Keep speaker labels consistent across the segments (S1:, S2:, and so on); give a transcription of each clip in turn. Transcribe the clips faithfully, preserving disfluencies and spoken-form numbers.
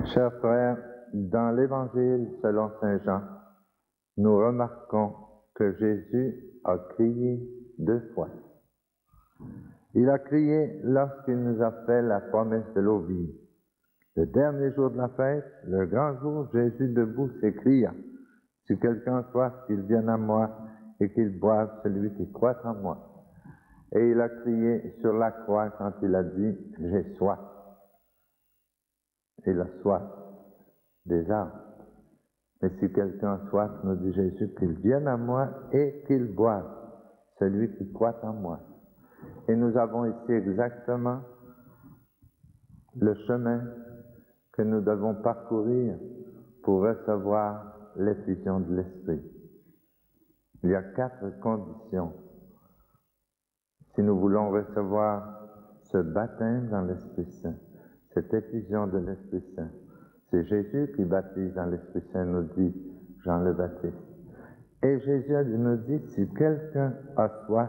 S1: Chers frères, dans l'Évangile selon saint Jean, nous remarquons que Jésus a crié deux fois. Il a crié lorsqu'il nous a fait la promesse de l'eau vive. Le dernier jour de la fête, le grand jour, Jésus debout s'écria, « Si quelqu'un a soif, qu'il vienne à moi et qu'il boive celui qui croit en moi. » Et il a crié sur la croix quand il a dit, « J'ai soif. » Et la soif des arbres. Mais si quelqu'un a soif, nous dit Jésus, qu'il vienne à moi et qu'il boive, celui qui croit en moi. Et nous avons ici exactement le chemin que nous devons parcourir pour recevoir l'effusion de l'Esprit. Il y a quatre conditions. Si nous voulons recevoir ce baptême dans l'Esprit Saint, cette effusion de l'Esprit Saint, c'est Jésus qui baptise dans l'Esprit Saint, nous dit Jean le Baptiste. Et Jésus nous dit, si quelqu'un a soif,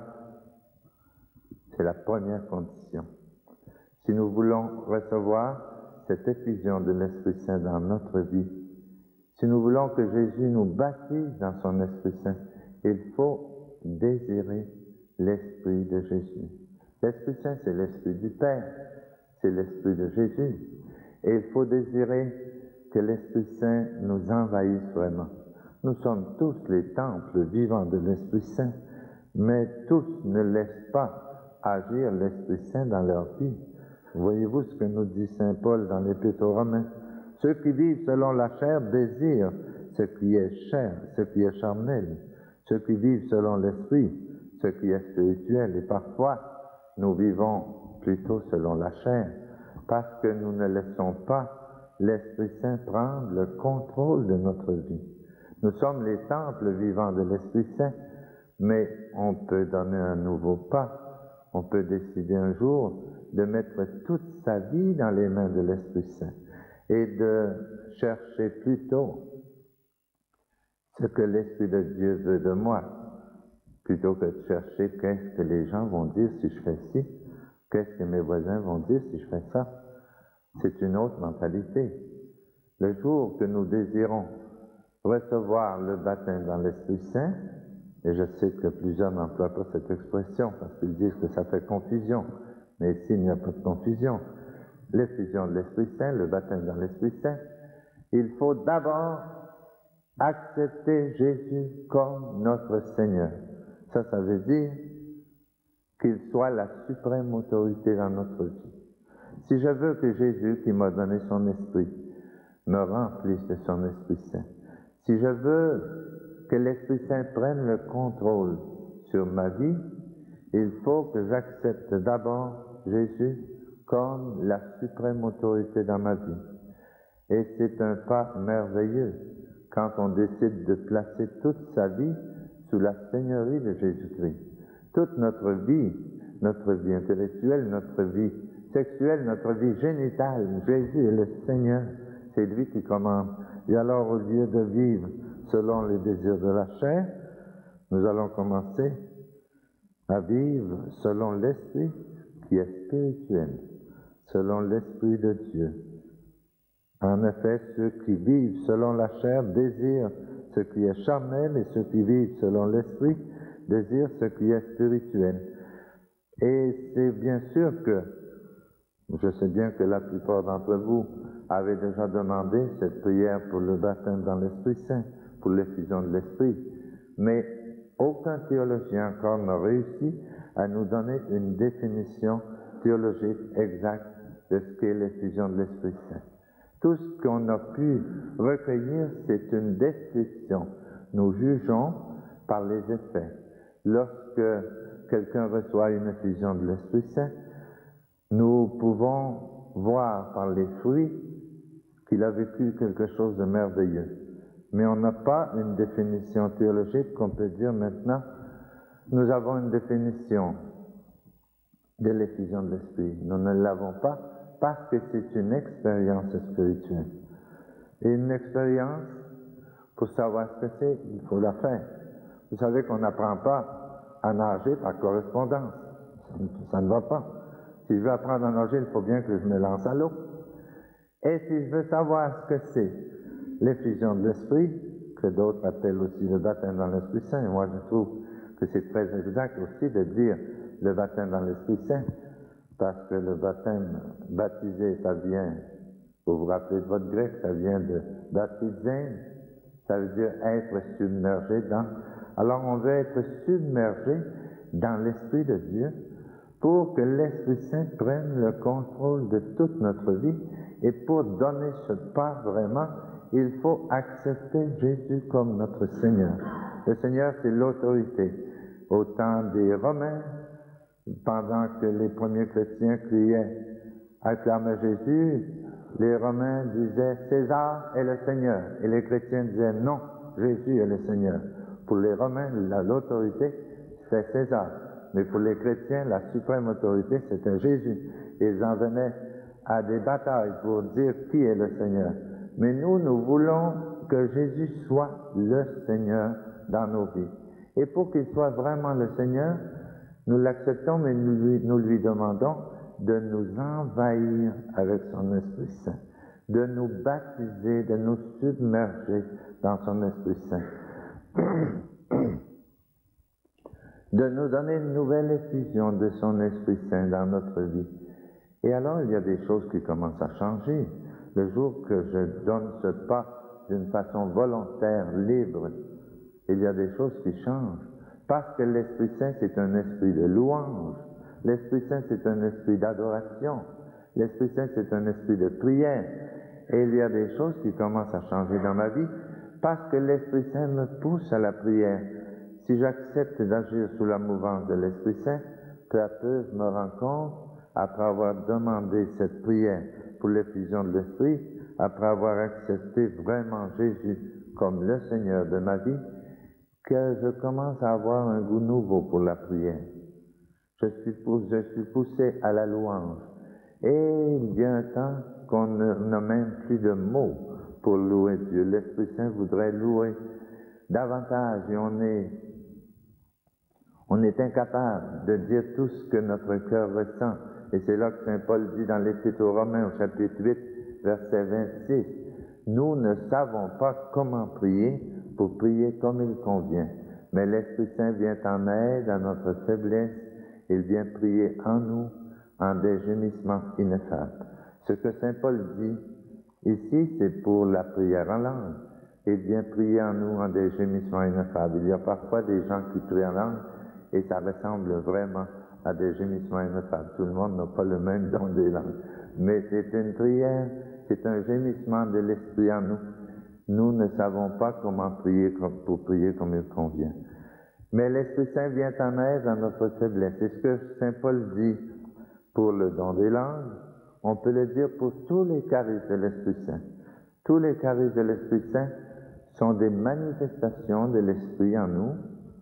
S1: c'est la première condition. Si nous voulons recevoir cette effusion de l'Esprit Saint dans notre vie, si nous voulons que Jésus nous baptise dans son Esprit Saint, il faut désirer l'Esprit de Jésus. L'Esprit Saint, c'est l'Esprit du Père, c'est l'Esprit de Jésus. Et il faut désirer que l'Esprit Saint nous envahisse vraiment. Nous sommes tous les temples vivants de l'Esprit Saint, mais tous ne laissent pas agir l'Esprit Saint dans leur vie. Voyez-vous ce que nous dit saint Paul dans l'Épître aux Romains? Ceux qui vivent selon la chair désirent ce qui est chair, ce qui est charnel. Ceux qui vivent selon l'Esprit, ce qui est spirituel. Et parfois, nous vivons plutôt selon la chair, parce que nous ne laissons pas l'Esprit Saint prendre le contrôle de notre vie. Nous sommes les temples vivants de l'Esprit Saint, mais on peut donner un nouveau pas. On peut décider un jour de mettre toute sa vie dans les mains de l'Esprit Saint et de chercher plutôt ce que l'Esprit de Dieu veut de moi, plutôt que de chercher qu'est-ce que les gens vont dire si je fais ci, qu'est-ce que mes voisins vont dire si je fais ça. C'est une autre mentalité. Le jour que nous désirons recevoir le baptême dans l'Esprit Saint, et je sais que plusieurs n'emploient pas cette expression parce qu'ils disent que ça fait confusion, mais ici il n'y a pas de confusion. L'effusion de l'Esprit Saint, le baptême dans l'Esprit Saint, il faut d'abord accepter Jésus comme notre Seigneur. Ça, ça veut dire qu'il soit la suprême autorité dans notre vie. Si je veux que Jésus, qui m'a donné son esprit, me remplisse de son Esprit Saint, si je veux que l'Esprit Saint prenne le contrôle sur ma vie, il faut que j'accepte d'abord Jésus comme la suprême autorité dans ma vie. Et c'est un pas merveilleux quand on décide de placer toute sa vie sous la seigneurie de Jésus-Christ. Toute notre vie, notre vie intellectuelle, notre vie sexuelle, notre vie génitale, Jésus est le Seigneur, c'est lui qui commande. Et alors, au lieu de vivre selon les désirs de la chair, nous allons commencer à vivre selon l'Esprit qui est spirituel, selon l'Esprit de Dieu. En effet, ceux qui vivent selon la chair désirent ce qui est charnel et ceux qui vivent selon l'Esprit désirent ce qui est spirituel. Et c'est bien sûr que je sais bien que la plupart d'entre vous avaient déjà demandé cette prière pour le baptême dans l'Esprit Saint, pour l'effusion de l'Esprit. Mais aucun théologien encore n'a réussi à nous donner une définition théologique exacte de ce qu'est l'effusion de l'Esprit Saint. Tout ce qu'on a pu recueillir, c'est une description. Nous jugeons par les effets. Lorsque quelqu'un reçoit une effusion de l'Esprit Saint, nous pouvons voir par les fruits qu'il a vécu quelque chose de merveilleux. Mais on n'a pas une définition théologique qu'on peut dire maintenant. Nous avons une définition de l'effusion de l'Esprit. Nous ne l'avons pas parce que c'est une expérience spirituelle. Et une expérience, pour savoir ce que c'est, il faut la faire. Vous savez qu'on n'apprend pas à nager par correspondance. Ça ne va pas. Si je veux apprendre à nager, il faut bien que je me lance à l'eau. Et si je veux savoir ce que c'est l'effusion de l'Esprit, que d'autres appellent aussi le baptême dans l'Esprit Saint, moi je trouve que c'est très exact aussi de dire le baptême dans l'Esprit Saint, parce que le baptême baptisé, ça vient, vous vous rappelez de votre grec, ça vient de baptiser, ça veut dire être submergé dans. Alors on veut être submergé dans l'Esprit de Dieu pour que l'Esprit Saint prenne le contrôle de toute notre vie. Et pour donner ce pas vraiment, il faut accepter Jésus comme notre Seigneur. Le Seigneur, c'est l'autorité. Au temps des Romains, pendant que les premiers chrétiens criaient, acclamaient Jésus, les Romains disaient César est le Seigneur. Et les chrétiens disaient non, Jésus est le Seigneur. Pour les Romains, l'autorité, c'était César. Mais pour les chrétiens, la suprême autorité, c'était Jésus. Ils en venaient à des batailles pour dire qui est le Seigneur. Mais nous, nous voulons que Jésus soit le Seigneur dans nos vies. Et pour qu'il soit vraiment le Seigneur, nous l'acceptons, mais nous lui, nous lui demandons de nous envahir avec son Esprit Saint, de nous baptiser, de nous submerger dans son Esprit Saint, de nous donner une nouvelle effusion de son Esprit Saint dans notre vie. Et alors, il y a des choses qui commencent à changer. Le jour que je donne ce pas d'une façon volontaire, libre, il y a des choses qui changent. Parce que l'Esprit Saint, c'est un esprit de louange. L'Esprit Saint, c'est un esprit d'adoration. L'Esprit Saint, c'est un esprit de prière. Et il y a des choses qui commencent à changer dans ma vie parce que l'Esprit Saint me pousse à la prière. Si j'accepte d'agir sous la mouvance de l'Esprit Saint, peu à peu, je me rends compte, après avoir demandé cette prière pour l'effusion de l'Esprit, après avoir accepté vraiment Jésus comme le Seigneur de ma vie, que je commence à avoir un goût nouveau pour la prière. Je suis, poussé, je suis poussé à la louange. Et il y a un temps qu'on n'a même plus de mots pour louer Dieu. L'Esprit Saint voudrait louer davantage et on est, on est incapable de dire tout ce que notre cœur ressent. Et c'est là que Saint Paul dit dans l'Épître aux Romains au chapitre huit, verset vingt-six, « Nous ne savons pas comment prier pour prier comme il convient, mais l'Esprit Saint vient en aide à notre faiblesse, il vient prier en nous en des gémissements ineffables. » Ce que Saint Paul dit ici, c'est pour la prière en langue. Il vient prier en nous en des gémissements ineffables. Il y a parfois des gens qui prient en langue et ça ressemble vraiment à des gémissements ineffables. Tout le monde n'a pas le même don des langues. Mais c'est une prière, c'est un gémissement de l'Esprit en nous. Nous ne savons pas comment prier pour prier comme il convient. Mais l'Esprit Saint vient en aide à notre faiblesse. C'est ce que Saint Paul dit pour le don des langues. On peut le dire pour tous les charismes de l'Esprit Saint. Tous les charismes de l'Esprit Saint sont des manifestations de l'Esprit en nous.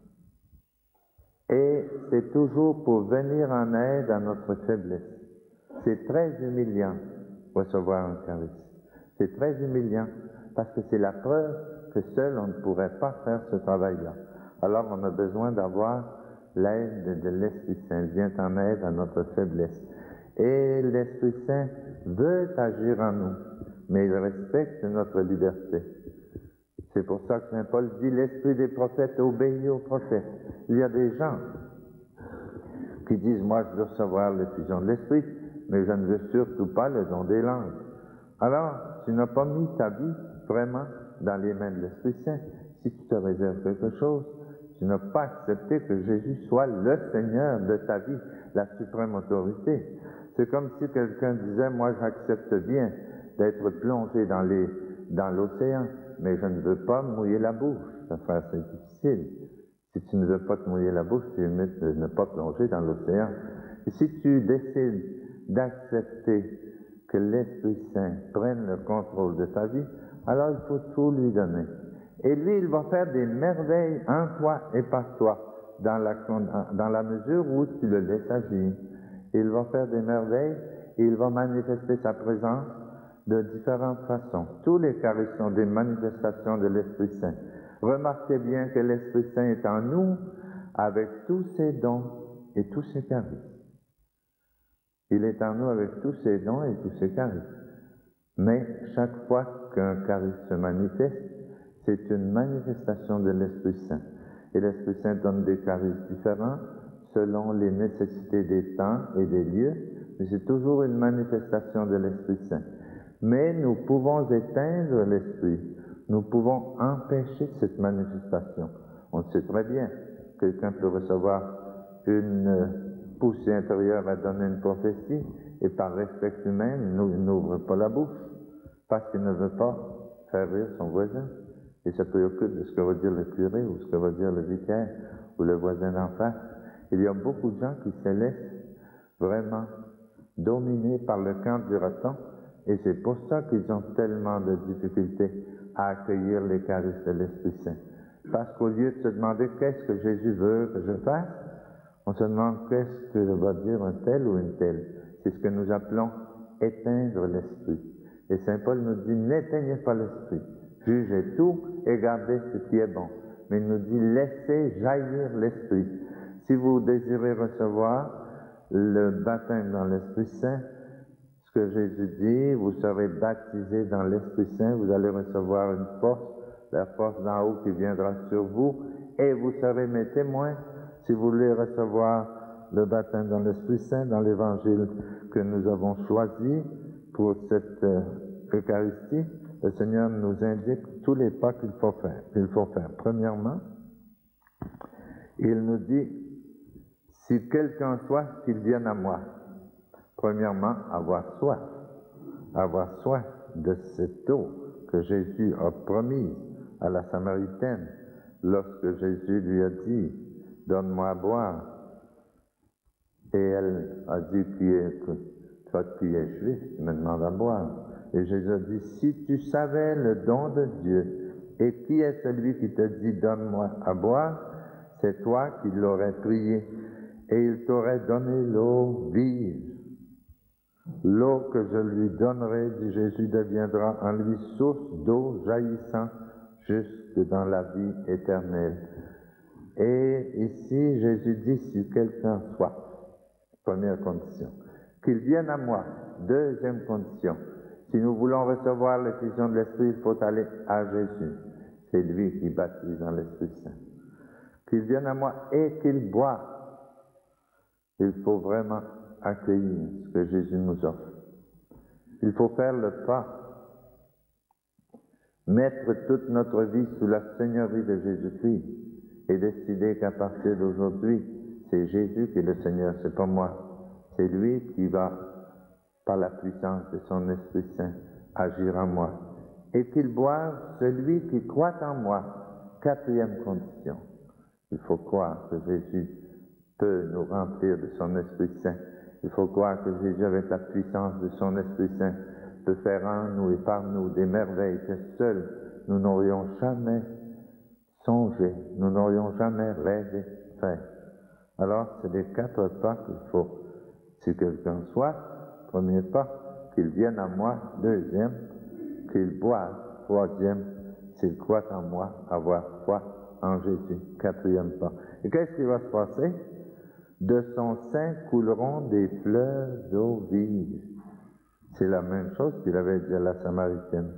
S1: Et c'est toujours pour venir en aide à notre faiblesse. C'est très humiliant recevoir un charisme. C'est très humiliant parce que c'est la preuve que seul on ne pourrait pas faire ce travail-là. Alors on a besoin d'avoir l'aide de l'Esprit Saint. Il vient en aide à notre faiblesse. Et l'Esprit Saint veut agir en nous, mais il respecte notre liberté. C'est pour ça que Saint Paul dit « L'esprit des prophètes obéit aux prophètes ». Il y a des gens qui disent « Moi, je veux recevoir l'effusion de l'Esprit, mais je ne veux surtout pas le don des langues. » Alors, tu n'as pas mis ta vie vraiment dans les mains de l'Esprit Saint. Si tu te réserves quelque chose, tu n'as pas accepté que Jésus soit le Seigneur de ta vie, la suprême autorité. C'est comme si quelqu'un disait « Moi, j'accepte bien d'être plongé dans les, dans l'océan, mais je ne veux pas me mouiller la bouche. » Ça fait assez difficile. Si tu ne veux pas te mouiller la bouche, tu es de ne pas plonger dans l'océan. Et si tu décides d'accepter que l'Esprit Saint prenne le contrôle de ta vie, alors il faut tout lui donner. Et lui, il va faire des merveilles en toi et par toi, dans la, dans la mesure où tu le laisses agir. Il va faire des merveilles et il va manifester sa présence de différentes façons. Tous les charismes sont des manifestations de l'Esprit Saint. Remarquez bien que l'Esprit Saint est en nous avec tous ses dons et tous ses charismes. Il est en nous avec tous ses dons et tous ses charismes. Mais chaque fois qu'un charisme se manifeste, c'est une manifestation de l'Esprit Saint. Et l'Esprit Saint donne des charismes différents selon les nécessités des temps et des lieux, mais c'est toujours une manifestation de l'Esprit Saint. Mais nous pouvons éteindre l'Esprit, nous pouvons empêcher cette manifestation. On sait très bien, quelqu'un peut recevoir une poussée intérieure à donner une prophétie, et par respect humain, il n'ouvre pas la bouche, parce qu'il ne veut pas faire rire son voisin. Et se préoccupe de ce que va dire le curé, ou ce que va dire le vicaire, ou le voisin d'en face. Il y a beaucoup de gens qui se laissent vraiment dominer par le camp du raton, et c'est pour ça qu'ils ont tellement de difficultés à accueillir les charismes de l'Esprit Saint. Parce qu'au lieu de se demander qu'est-ce que Jésus veut que je fasse, on se demande qu'est-ce que va dire un tel ou une telle. C'est ce que nous appelons éteindre l'Esprit. Et Saint Paul nous dit, n'éteignez pas l'Esprit, jugez tout et gardez ce qui est bon. Mais il nous dit, laissez jaillir l'Esprit. Si vous désirez recevoir le baptême dans l'Esprit Saint, ce que Jésus dit, vous serez baptisés dans l'Esprit Saint, vous allez recevoir une force, la force d'en haut qui viendra sur vous, et vous serez mes témoins. Si vous voulez recevoir le baptême dans l'Esprit Saint, dans l'évangile que nous avons choisi pour cette euh, Eucharistie, le Seigneur nous indique tous les pas qu'il faut faire. qu'il faut faire. Premièrement, il nous dit, si quelqu'un soif, qu'il vienne à moi. Premièrement, avoir soif. Avoir soif de cette eau que Jésus a promise à la Samaritaine lorsque Jésus lui a dit, donne-moi à boire. Et elle a dit, qui est, toi qui es juif, tu me demandes à boire. Et Jésus a dit, si tu savais le don de Dieu, et qui est celui qui te dit, donne-moi à boire, c'est toi qui l'aurais prié, et il t'aurait donné l'eau vive. L'eau que je lui donnerai, dit Jésus, deviendra en lui source d'eau jaillissant jusque dans la vie éternelle. Et ici, Jésus dit, si quelqu'un soif, première condition, qu'il vienne à moi, deuxième condition. Si nous voulons recevoir l'effusion de l'Esprit, il faut aller à Jésus. C'est lui qui baptise dans l'Esprit Saint. Qu'il vienne à moi et qu'il boive. Il faut vraiment accueillir ce que Jésus nous offre. Il faut faire le pas, mettre toute notre vie sous la seigneurie de Jésus-Christ et décider qu'à partir d'aujourd'hui, c'est Jésus qui est le Seigneur, c'est pas moi. C'est lui qui va, par la puissance de son Esprit Saint, agir en moi. Et qu'il boive celui qui croit en moi. Quatrième condition. Il faut croire que Jésus peut nous remplir de son Esprit Saint. Il faut croire que Jésus, avec la puissance de son Esprit Saint, peut faire en nous et par nous des merveilles que seuls nous n'aurions jamais songé, nous n'aurions jamais rêvé faire. Alors, c'est les quatre pas qu'il faut. Si quelqu'un soit, premier pas, qu'il vienne à moi. Deuxième, qu'il boive. Troisième, s'il croit en moi, avoir foi en Jésus. Quatrième pas. Et qu'est-ce qui va se passer? De son sein couleront des fleuves d'eau vive. C'est la même chose qu'il avait dit à la Samaritaine.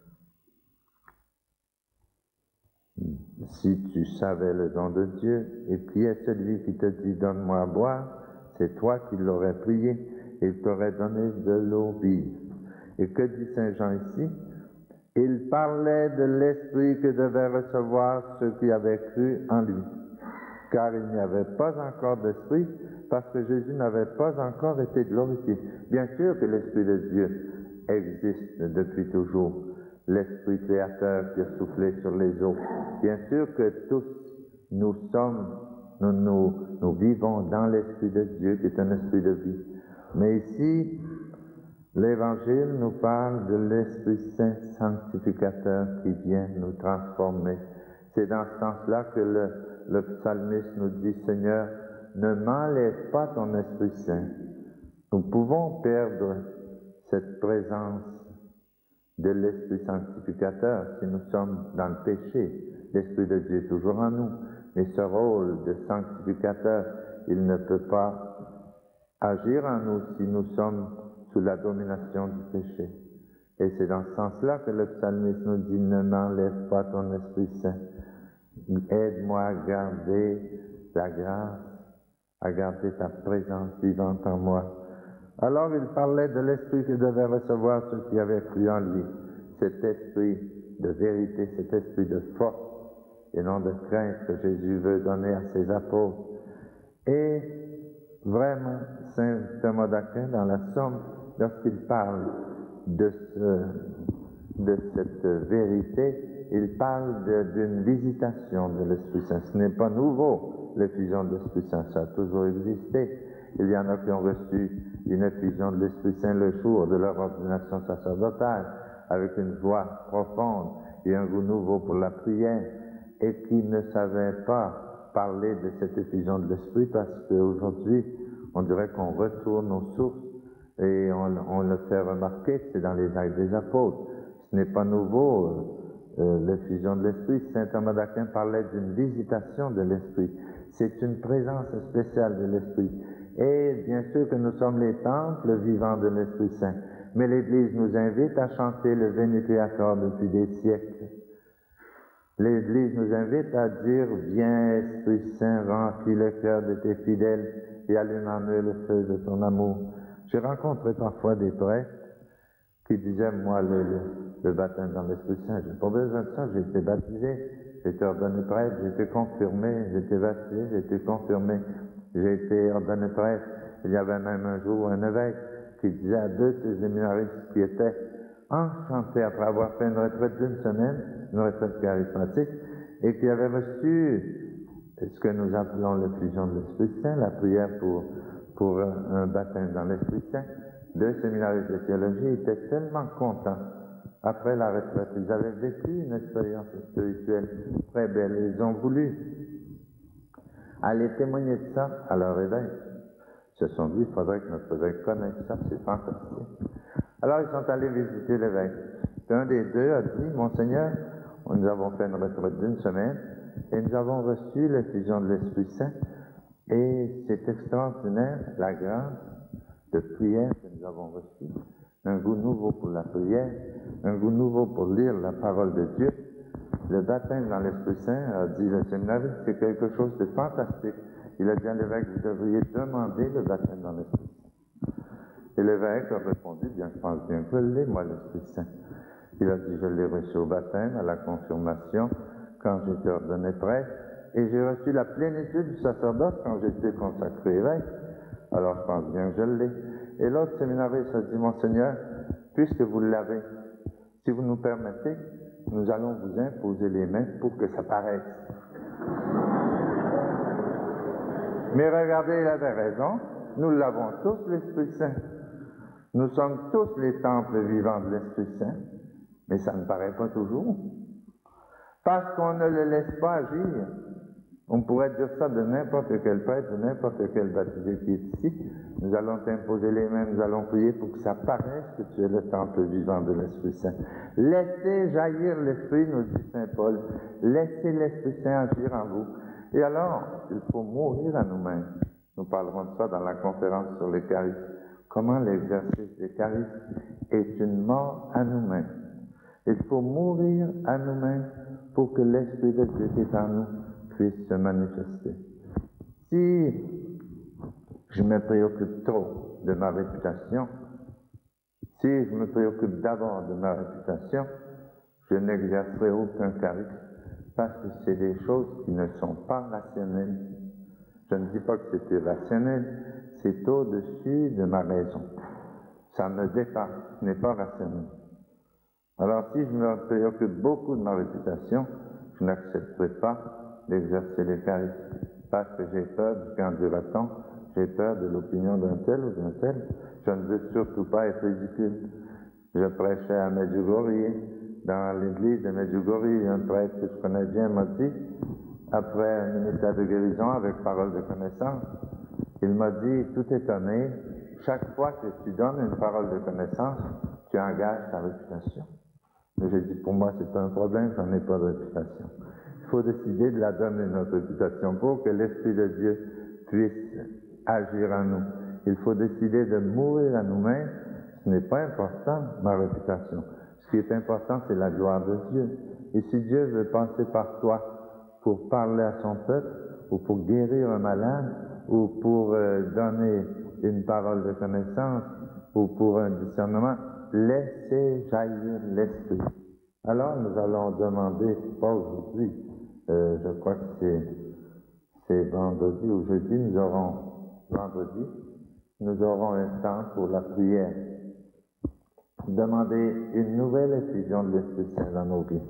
S1: Si tu savais le don de Dieu, et qui est celui qui te dit donne-moi à boire, c'est toi qui l'aurais prié, et il t'aurait donné de l'eau vive. Et que dit Saint Jean ici? Il parlait de l'Esprit que devaient recevoir ceux qui avaient cru en lui. Car il n'y avait pas encore d'Esprit, parce que Jésus n'avait pas encore été glorifié. Bien sûr que l'Esprit de Dieu existe depuis toujours, l'Esprit créateur qui a soufflé sur les eaux. Bien sûr que tous nous sommes, nous, nous, nous vivons dans l'Esprit de Dieu, qui est un esprit de vie. Mais ici, l'Évangile nous parle de l'Esprit Saint sanctificateur qui vient nous transformer. C'est dans ce sens-là que le, le psalmiste nous dit, Seigneur, ne m'enlève pas ton Esprit Saint. Nous pouvons perdre cette présence de l'Esprit sanctificateur si nous sommes dans le péché. L'Esprit de Dieu est toujours en nous, mais ce rôle de sanctificateur, il ne peut pas agir en nous si nous sommes sous la domination du péché. Et c'est dans ce sens-là que le psalmiste nous dit, ne m'enlève pas ton Esprit Saint. Aide-moi à garder la grâce, à garder ta présence vivante en moi. Alors il parlait de l'Esprit que devaient recevoir ceux qui avaient cru en lui. Cet esprit de vérité, cet esprit de force et non de crainte que Jésus veut donner à ses apôtres. Et vraiment, saint Thomas d'Aquin, dans la Somme, lorsqu'il parle de, ce, de cette vérité, il parle d'une visitation de l'Esprit Saint. Ce n'est pas nouveau, l'effusion de l'Esprit Saint, ça a toujours existé. Il y en a qui ont reçu une effusion de l'Esprit Saint le jour de leur ordination sacerdotale, avec une voix profonde et un goût nouveau pour la prière, et qui ne savaient pas parler de cette effusion de l'Esprit parce qu'aujourd'hui, on dirait qu'on retourne aux sources et on, on le fait remarquer, c'est dans les Actes des Apôtres. Ce n'est pas nouveau, euh, euh, l'effusion de l'Esprit. Saint Thomas d'Aquin parlait d'une visitation de l'Esprit. C'est une présence spéciale de l'Esprit. Et bien sûr que nous sommes les temples vivants de l'Esprit Saint. Mais l'Église nous invite à chanter le Veniteator depuis des siècles. L'Église nous invite à dire « Viens, Esprit Saint, remplis le cœur de tes fidèles et allume en eux le feu de ton amour. » J'ai rencontré parfois des prêtres qui disaient « Moi, le, le, le baptême dans l'Esprit Saint, j'ai pas besoin de ça, j'ai été baptisé, j'ai été ordonné prêtre, j'ai été confirmé, j'ai été baptisé, j'ai été confirmé, j'ai été ordonné prêtre. » Il y avait même un jour un évêque qui disait à deux de ses séminaristes qui étaient enchantés après avoir fait une retraite d'une semaine, une retraite charismatique, et qui avaient reçu ce que nous appelons l'effusion de l'Esprit Saint, la prière pour, pour un, un baptême dans l'Esprit Saint. Deux séminaristes de théologie étaient tellement contents après la retraite. Ils avaient vécu une expérience spirituelle très belle et ils ont voulu aller témoigner de ça à leur évêque. Ils se sont dit, il faudrait que notre évêque connaisse ça, c'est fantastique. Alors ils sont allés visiter l'évêque. Un des deux a dit, « Monseigneur, nous avons fait une retraite d'une semaine et nous avons reçu l'effusion de l'Esprit Saint et c'est extraordinaire la grâce de prière que nous avons reçue, un goût nouveau pour la prière, un goût nouveau pour lire la parole de Dieu. Le baptême dans l'Esprit Saint, a dit le séminariste, c'est quelque chose de fantastique. Il a dit à l'évêque, vous devriez demander le baptême dans l'Esprit Saint. » Et l'évêque a répondu, bien, je pense bien que je l'ai, moi, l'Esprit Saint. Il a dit, je l'ai reçu au baptême, à la confirmation, quand j'étais ordonné prêtre, et j'ai reçu la plénitude du sacerdoce quand j'étais consacré évêque. Alors, je pense bien que je l'ai. Et l'autre séminariste a dit, Monseigneur, puisque vous l'avez, si vous nous permettez, nous allons vous imposer les mains pour que ça paraisse. Mais regardez, il avait raison, nous l'avons tous, l'Esprit Saint. Nous sommes tous les temples vivants de l'Esprit Saint, mais ça ne paraît pas toujours. Parce qu'on ne le laisse pas agir. On pourrait dire ça de n'importe quel prêtre, de n'importe quel baptisé qui est ici. Nous allons t'imposer les mains, nous allons prier pour que ça paraisse que tu es le temple vivant de l'Esprit Saint. Laissez jaillir l'Esprit, nous dit Saint Paul. Laissez l'Esprit Saint agir en vous. Et alors, il faut mourir à nous-mêmes. Nous parlerons de ça dans la conférence sur les charismes. Comment l'exercice des charismes est une mort à nous-mêmes. Il faut mourir à nous-mêmes pour que l'Esprit de Dieu qui est en nous puisse se manifester. Si je me préoccupe trop de ma réputation, si je me préoccupe d'abord de ma réputation, je n'exercerai aucun charisme parce que c'est des choses qui ne sont pas rationnelles. Je ne dis pas que c'est irrationnel, c'est au-dessus de ma raison. Ça me dépasse, ce n'est pas rationnel. Alors si je me préoccupe beaucoup de ma réputation, je n'accepterai pas d'exercer les charismes parce que j'ai peur du quand dira-t-on, j'ai peur de l'opinion d'un tel ou d'un tel. Je ne veux surtout pas être ridicule. Je prêchais à Medjugorje, dans l'église de Medjugorje, un prêtre que je connais bien m'a dit, après un ministère de guérison avec parole de connaissance, il m'a dit, tout étonné, chaque fois que tu donnes une parole de connaissance, tu engages ta réputation. Mais j'ai dit, pour moi, c'est pas un problème, j'en ai pas de réputation. Il faut décider de la donner, notre réputation, pour que l'Esprit de Dieu puisse agir en nous. Il faut décider de mourir à nous-mêmes, Ce n'est pas important, ma réputation. Ce qui est important, c'est la gloire de Dieu. Et si Dieu veut passer par toi pour parler à son peuple, ou pour guérir un malade, ou pour euh, donner une parole de connaissance, ou pour un discernement, laissez jaillir l'Esprit. Alors nous allons demander, pas aujourd'hui, euh, je crois que c'est, c'est vendredi ou jeudi, nous aurons, vendredi, nous aurons un temps pour la prière. Demander une nouvelle effusion de l'Esprit Saint dans nos vies.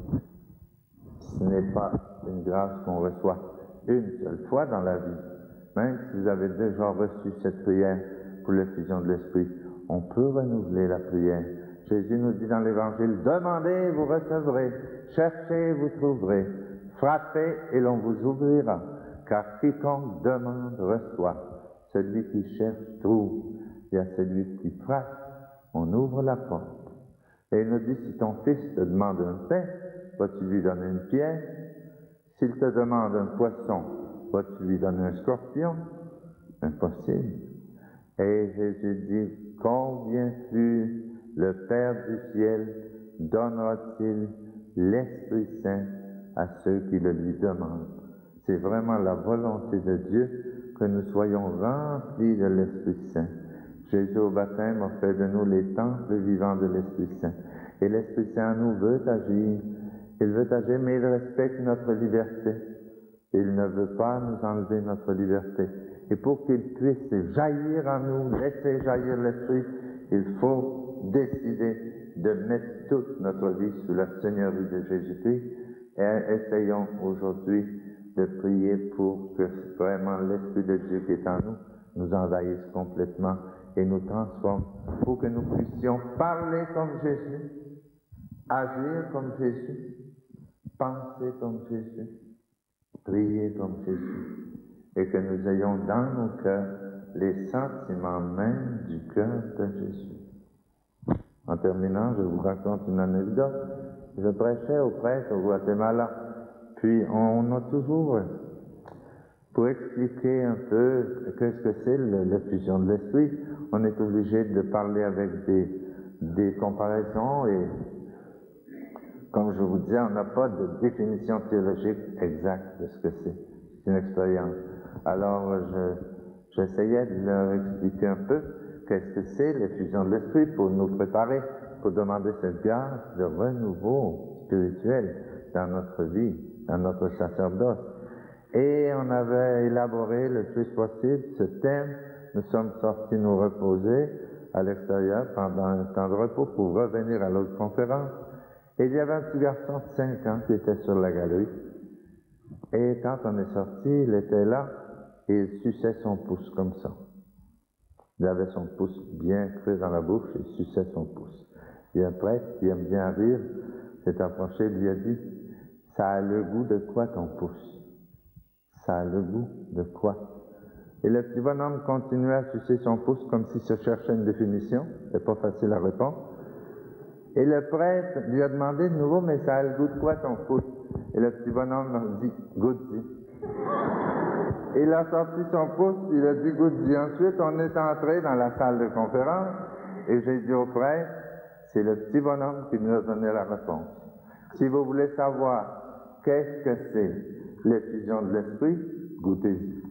S1: Ce n'est pas une grâce qu'on reçoit une seule fois dans la vie. Même si vous avez déjà reçu cette prière pour l'effusion de l'Esprit, on peut renouveler la prière. Jésus nous dit dans l'Évangile, demandez, vous recevrez, cherchez, vous trouverez, frappez et l'on vous ouvrira, car quiconque demande reçoit, celui qui cherche trouve, et à celui qui frappe, on ouvre la porte. Et il nous dit, si ton fils te demande un pain, vas-tu lui donner une pierre? S'il te demande un poisson, vas-tu lui donner un scorpion? Impossible. Et Jésus dit, combien plus le Père du ciel donnera-t-il l'Esprit Saint à ceux qui le lui demandent? C'est vraiment la volonté de Dieu que nous soyons remplis de l'Esprit Saint. Jésus au baptême a fait de nous les temples vivants de l'Esprit Saint. Et l'Esprit Saint en nous veut agir. Il veut agir, mais il respecte notre liberté. Il ne veut pas nous enlever notre liberté. Et pour qu'il puisse jaillir en nous, laisser jaillir l'Esprit, il faut décider de mettre toute notre vie sous la Seigneurie de Jésus-Christ. Et essayons aujourd'hui de prier pour que vraiment l'Esprit de Dieu qui est en nous nous envahisse complètement et nous transforme, pour que nous puissions parler comme Jésus, agir comme Jésus, penser comme Jésus, prier comme Jésus, et que nous ayons dans nos cœurs les sentiments même du cœur de Jésus. En terminant, je vous raconte une anecdote. Je prêchais au prêtre au Guatemala, puis on a toujours, pour expliquer un peu qu'est-ce que c'est l'effusion de l'Esprit, on est obligé de parler avec des, des comparaisons et, comme je vous disais, on n'a pas de définition théologique exacte de ce que c'est. C'est une expérience. Alors, je, j'essayais de leur expliquer un peu qu'est-ce que c'est l'effusion de l'Esprit pour nous préparer, pour demander cette grâce de renouveau spirituel dans notre vie, dans notre sacerdoce. Et on avait élaboré le plus possible ce thème. Nous sommes sortis nous reposer à l'extérieur pendant un temps de repos pour revenir à l'autre conférence. Et il y avait un petit garçon de cinq ans qui était sur la galerie. Et quand on est sorti, il était là et il suçait son pouce comme ça. Il avait son pouce bien creux dans la bouche et il suçait son pouce. Et un prêtre qui aime bien rire s'est approché et lui a dit, « Ça a le goût de quoi ton pouce? Ça a le goût de quoi? » Et le petit bonhomme continuait à sucer son pouce comme s'il se cherchait une définition. C'est pas facile à répondre. Et le prêtre lui a demandé de nouveau, « Mais ça a le goût de quoi ton pouce? » Et le petit bonhomme a dit, « Goûte-y. » Il a sorti son pouce, il a dit, « Goûte-y. » Ensuite, on est entré dans la salle de conférence et j'ai dit au prêtre, c'est le petit bonhomme qui nous a donné la réponse. Si vous voulez savoir qu'est-ce que c'est l'effusion de l'Esprit, goûtez-y.